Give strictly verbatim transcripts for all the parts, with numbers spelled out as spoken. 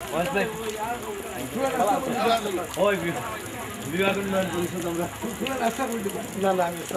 ওই বিভাগের পরিষদ আমরা না না আমি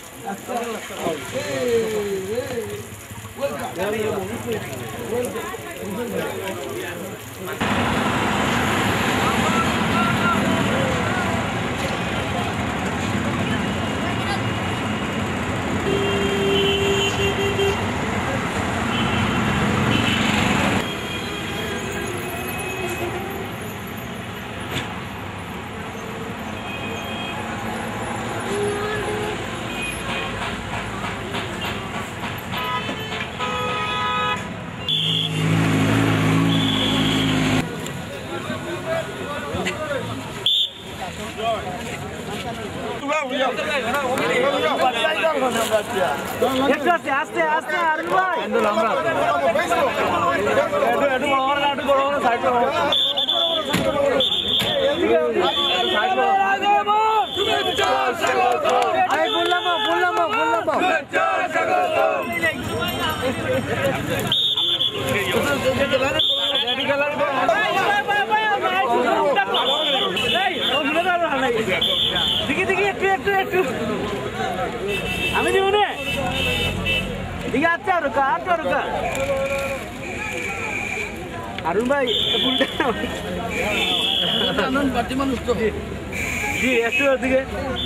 আস্তে আস্তে আর ভাই আমরা একটু একটু বড় বড় একটু বড় বড় সাইড করো আরে বললাম বললাম বললাম দেখি দেখি একটু একটু একটু আমি দিব না ঠিক আছে আর রুকা আর রুকা अरुण भाई आनंद पार्टी মানুষ তো জি একটু ওদিকে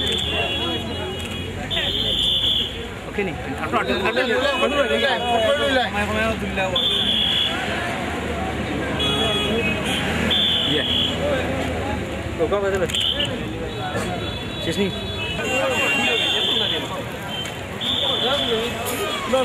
ওকে নি আটো আটো ইয়ে তো কবে দেবে শেষ নি বল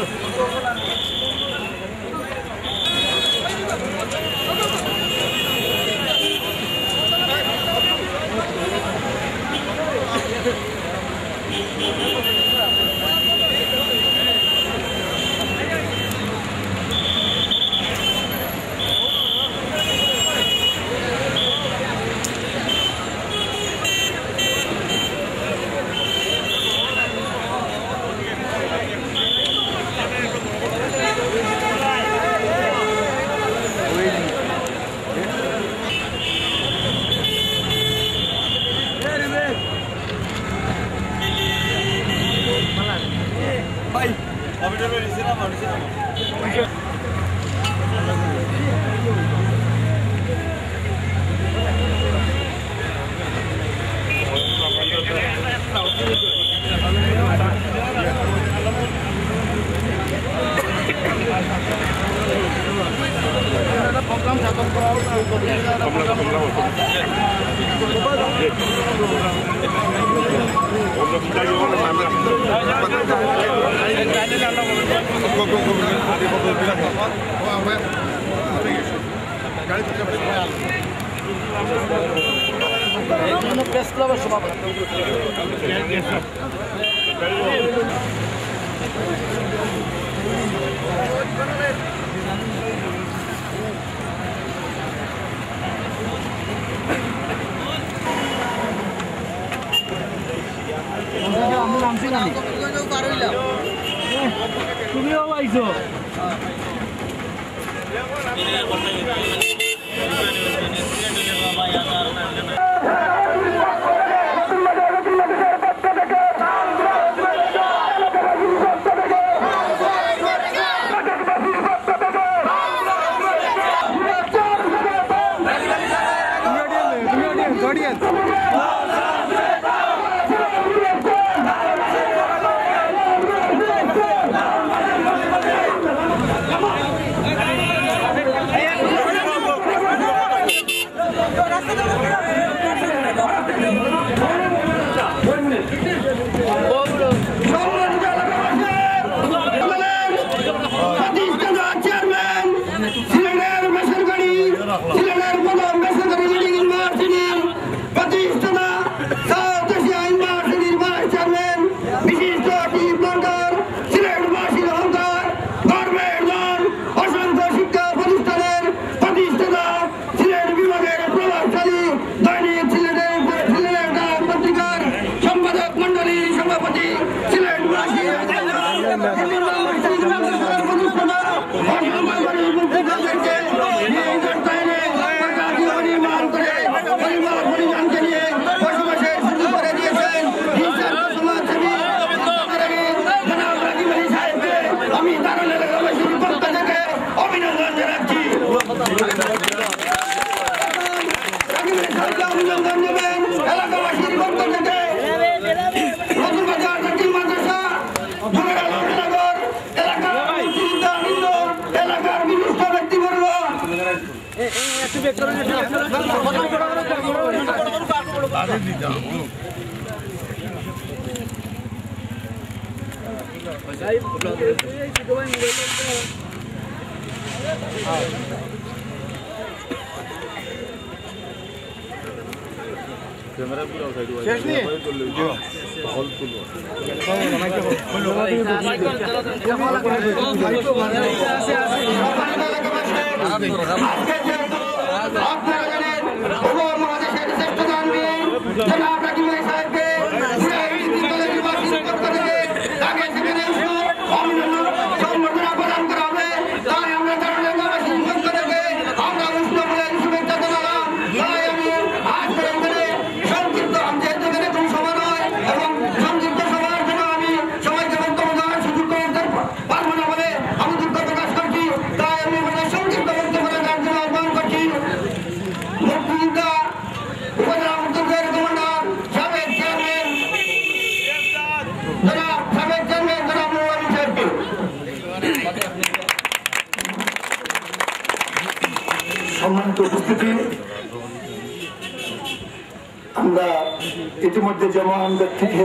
প্রেস ক্লাবের সভাপতি তুমিও পাইছো একটু বেক করুন कैमरा पूरा साइड हुआ शेष नहीं हॉल फुल সম্মানিত উপস্থিতি, আমরা ইতিমধ্যে যেমন ব্যক্তিকে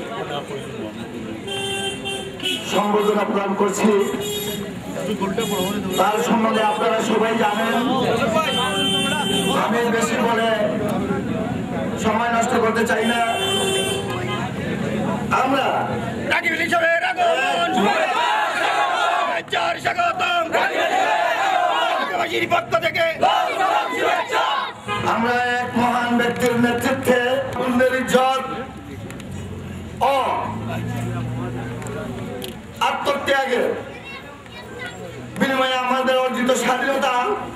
সম্বর্ধনা প্রদান করছি তার সম্বন্ধে আপনারা সবাই জানেন। আমি বেশি বলে সময় নষ্ট করতে চাই না। আমরা পক্ষ থেকে আমরা এক মহান ব্যক্তির নেতৃত্বে ইজ্জত ও আত্মত্যাগের বিনিময়ে আমাদের অর্জিত স্বাধীনতা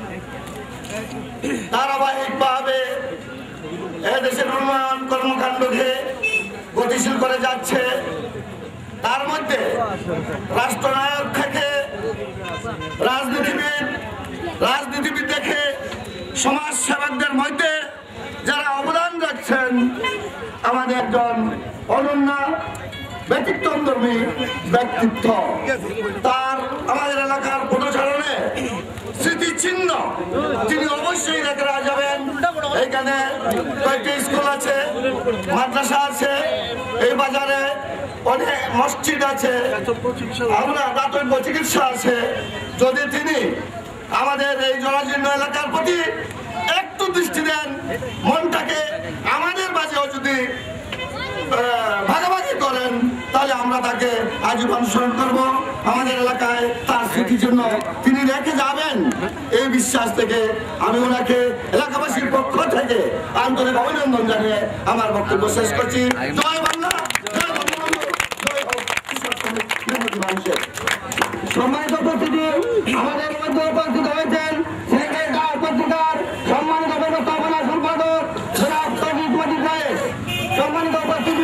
ধারাবাহিকভাবে এদেশের উন্নয়ন কর্মকাণ্ডকে গতিশীল করে যাচ্ছে। তার মধ্যে রাষ্ট্রনায়ক থেকে রাজনীতিবিদ রাজনীতিবিদ দেখে সমাজ সেবকদের মধ্যে যারা অবদান রাখছেন, আমাদের একজন অনন্য ব্যতিক্রমধর্মী ব্যক্তিত্ব। তার আমাদের এলাকার পদচারণে স্মৃতিচিহ্ন তিনি অবশ্যই রেখে যাবেন। এখানে কয়েকটি স্কুল আছে, মাদ্রাসা আছে, এই বাজারে অনেক মসজিদ আছে, আমরা দাতব্য চিকিৎসা আছে। যদি তিনি আমাদের এই জরাজীর্ণ এলাকার প্রতি একটু দৃষ্টি দেন, মনটাকে আমাদের মাঝেও যদি ভাগাভাগি করেন, তাহলে আমরা তাকে আজীবন স্মরণ করব। আমাদের এলাকায় তার স্মৃতির জন্য তিনি রেখে যাবেন এই বিশ্বাস থেকে আমি ওনাকে এলাকাবাসীর পক্ষ থেকে আন্তরিক অভিনন্দন জানিয়ে আমার বক্তব্য শেষ করছি। জয় বাংলা, জয় বঙ্গবন্ধু, জয় হোক কৃষক শ্রমিক বিরোধী মানুষের। সম্মানিত উপস্থিতি, আমাদের মধ্যে উপস্থিত হয়েছেন সেক্রেটারি পত্রিকার সম্মানিত ব্যবস্থাপনা সম্পাদক জনাব তৌফিক মজিদ রায়। সম্মানিত উপস্থিতি,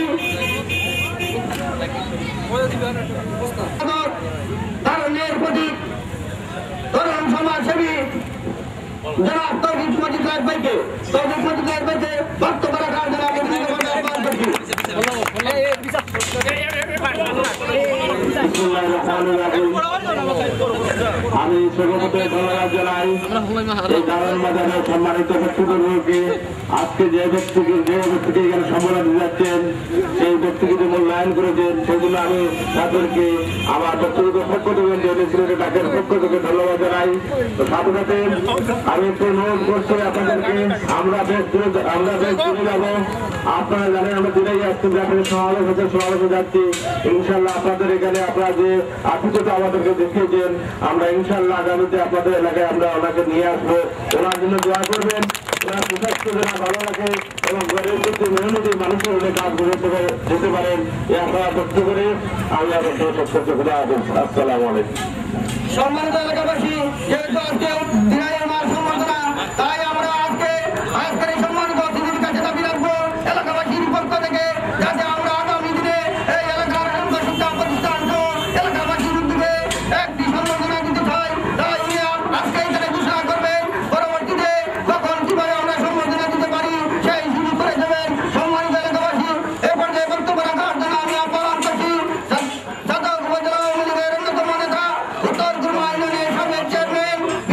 তারুণ্যের প্রতীক তরুণ সমাজসেবী জনাব তৌফিক মজিদ রায় ভাইকে তৌফিক মজিদ রায় ভাইকে বক্তব্য রাখার জন্য আমি আহ্বান করছি। আমি সর্বপ্রথমে ধন্যবাদ জানাই এই দারুণ বাজারের সম্মানিত ব্যক্তিবর্গকে। আজকে যে ব্যক্তিকে যে ব্যক্তিকে এখানে সম্বোধন দিতে যাচ্ছেন, সেই ব্যক্তিকে যে মূল্যায়ন করেছেন, সেজন্য আমি তাদেরকে আমার ব্যক্তিগত পক্ষ থেকে ডাকের পক্ষ থেকে ধন্যবাদ জানাই। তো সাথে সাথে আমি একটু অনুরোধ করছি আপনাদেরকে, আমরা বেশ আমরা বেশ দূরে যাবো। আপনারা জানেন আমরা দূরেই আসছি, আপনাদের সমাবেশ হচ্ছে, সমাবেশে যাচ্ছি। ইনশাল্লাহ আপনাদের এখানে আপনারা যে আতিথ্যতা আমাদেরকে দেখিয়েছেন, আমরা ইনশাল্লাহ আগামীতে আপনাদের এলাকায় আমরা ওনাকে নিয়ে আসবো। ওনার জন্য দোয়া করবেন, ওনার সুস্বাস্থ্য যেন ভালো রাখে এবং গরিব দুঃখী মেহনতি মানুষের অনেক কাজ করতে যেতে পারেন, এ আপনারা তথ্য করে আমি আপনাদের সত্য করে আসবেন। আসসালামু আলাইকুম। সম্মানিত এলাকাবাসী, যেহেতু আজকে দিনাইয়ের মার সম্বর্ধনা, তাই আমরা আজকে আজকের এই সম্মানিত অতিথির কাছে দাবি রাখবো এলাকাবাসীর পক্ষ থেকে, যাতে আমরা আগামী দিনে এই এলাকার শিক্ষা প্রতিষ্ঠান এলাকাবাসীর উদ্যোগে একটি সম্বর্ধনা দিতে চাই। তাই উনি আজকে এখানে ঘোষণা করবেন, পরবর্তীতে কখন কিভাবে আমরা সম্বর্ধনা দিতে পারি সেই শুরু করে দেবেন। সম্মানিত এলাকাবাসী, এ পর্যায়ে বক্তব্য রাখার জন্য আমি আহ্বান করছি সাদর উপজেলা আওয়ামী লীগের অন্যতম নেতা, উত্তর গুরমা ইউনিয়নের সাবেক চেয়ারম্যান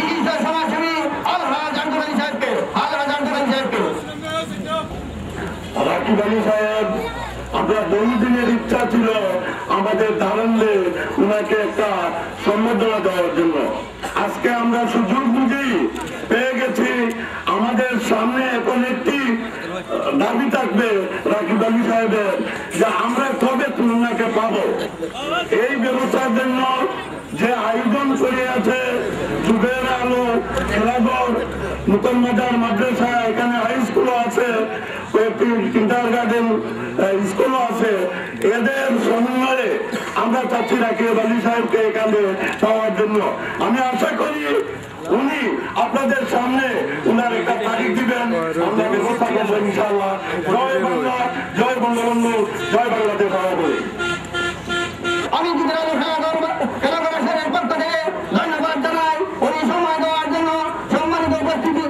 আপনার বহুদিনের ইচ্ছা ছিল আমাদের দাঁড়ালে ওনাকে একটা সম্বর্ধনা দেওয়ার জন্য। আজকে আমরা সুযোগ বুঝেই পেয়ে গেছি। আমাদের সামনে এখন একটি দাবি থাকবে রাকিব আলী সাহেবের যে আমরা কবে ওনাকে পাবো। এই ব্যবস্থার জন্য যে আয়োজন করে আছে যুগের আলো খেলাঘর, নতুন বাজার মাদ্রাসা, এখানে হাই স্কুলও আছে, কয়েকটি কিন্ডার গার্ডেন স্কুলও আছে, এদের সমন্বয়ে আমরা চাচ্ছি রাকিব আলী সাহেবকে এখানে পাওয়ার জন্য। আমি আশা করি উনি আপনাদের সামনে উনার একটা তারিখ দিবেন, আমরা ব্যবস্থা করবো ইনশাআল্লাহ। জয় বাংলা, জয় বঙ্গবন্ধু, জয় বাংলাদেশ। বলি আমি খেলাধুলার পক্ষ থেকে ধন্যবাদ জানাই উনি সময় দেওয়ার জন্য। সম্মানিত উপস্থিতি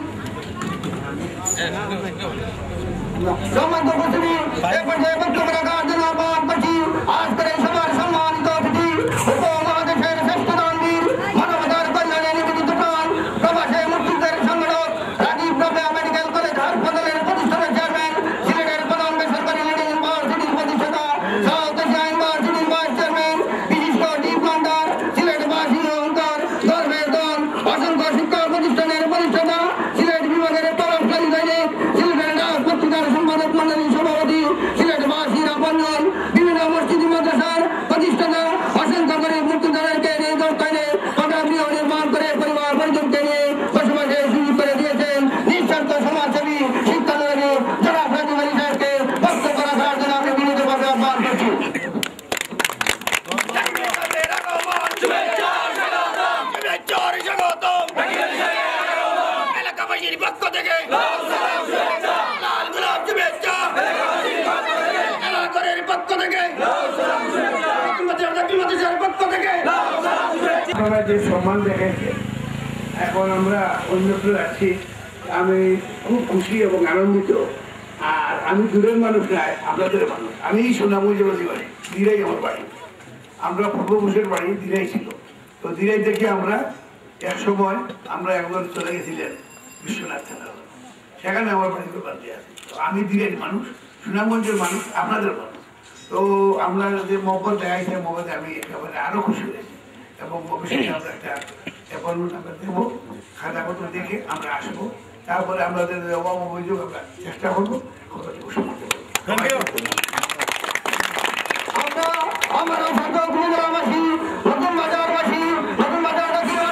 সম্মানিত উপস্থিতি এ পর্যায়ে বক্তব্য রাখার জন্য আহ্বান করছি আজকের এই সভার সম্মানিত অতিথি উপমহাদেশের শ্রেষ্ঠ দানবীর, মানবতার কল্যাণে নিবেদিত প্রাণ, প্রবাসে মুক্তিযুদ্ধের সংগঠক, রাজীব রাবেয়া মেডিকেল কলেজ হাসপাতালের প্রতিষ্ঠানের চেয়ারম্যান, সিলেটের প্রধান বেসরকারি লিডিং ইউনিভার্সিটির প্রতিষ্ঠাতা, সাউথ এশিয়া ইউনিভার্সিটির ভাইস চেয়ারম্যান, বিশিষ্ট ডিপ্লোমার, সিলেটবাসী অহংকার, গর্বের দল, অসংখ্য শিক্ষা প্রতিষ্ঠানের প্রতিষ্ঠাতা, সিলেট বিভাগের প্রভাবশালী দৈনিক, সিলেটের ডাক পত্রিকার সম্পাদক মন্ডলীর সভাপতি, সিলেটবাসীর আপনজন, বিভিন্ন মসজিদ মাদ্রাসার প্রতিষ্ঠাতা, অসংখ্য গরিব মুক্তিযোদ্ধাদেরকে নিজ অর্থায়নে পটাগৃহ নির্মাণ করে পরিবার পরিজনকে নিয়ে বসবাসের সুযোগ করে দিয়েছেন নিঃস্বার্থ সমাজসেবী শিক্ষানুরাগী জনাব রাকিব আলী সাহেবকে বক্তব্য রাখার জন্য আমি বিনীতভাবে আহ্বান করছি। এলাকাবাসীর পক্ষ থেকে লাল গোলাপ শুভেচ্ছা, এলাকার পক্ষ থেকে পক্ষ থেকে আপনারা যে সম্মান দেখেছে, এখন আমরা অন্যত্র যাচ্ছি। আমি খুব খুশি এবং আনন্দিত। আর আমি দূরের মানুষ নাই, আপনাদের মানুষ। আমি সোনামুজে বাসী বাড়ি, দিরাই আমার বাড়ি। আমরা পূর্বপুরুষের বাড়ি দিরাই ছিল। তো দিরাই থেকে আমরা এক সময় আমরা একবার চলে গেছিলেন বিশ্বনাথ থানা, সেখানে আমার বাড়ি বাড়ি আছে। তো আমি দিরাই মানুষ, সুনামগঞ্জের মানুষ, আপনাদের মানুষ। তো আমরা যে মহব্বত দেখাইছে, মহব্বতে আমি একেবারে আরো খুশি হয়েছি। এবং ভবিষ্যতে আমরা একটা অ্যাপয়েন্টমেন্ট আমরা দেবো, খাতাপত্র দেখে আমরা আসবো। তারপরে আমাদের অভাব অভিযোগ আমরা চেষ্টা করবো আমরা আমার অসংখ্য উপজেলাবাসী, নতুন বাজারবাসী, নতুন বাজার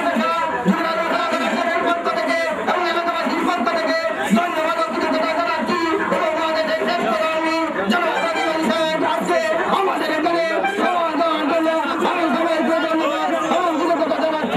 পক্ষ থেকে এবং এলাকাবাসীর পক্ষ থেকে ধন্যবাদ ও কৃতজ্ঞতা জানাচ্ছি। উপমহাদেশের শ্রেষ্ঠ কর্মী জনাব রাকিব আলী সাহেব আজকে আমাদের এখানে সময় দেওয়ার জন্য আমি সবাইকে ধন্যবাদ এবং কৃতজ্ঞতা জানাচ্ছি।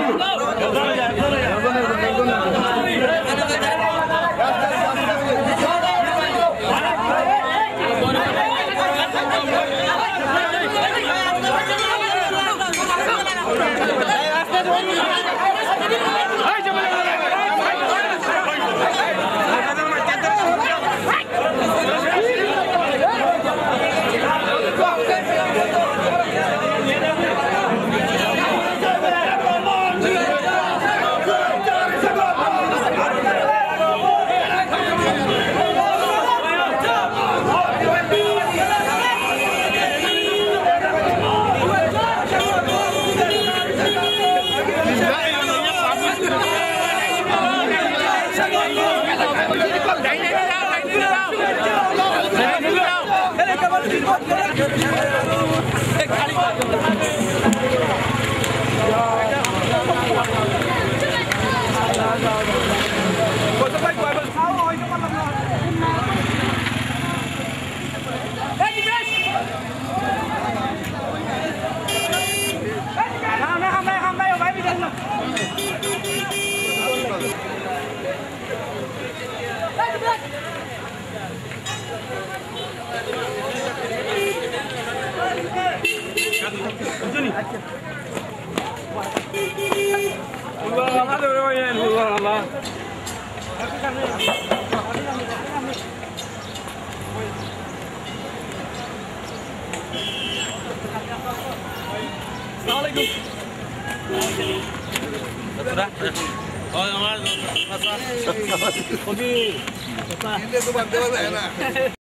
Oh,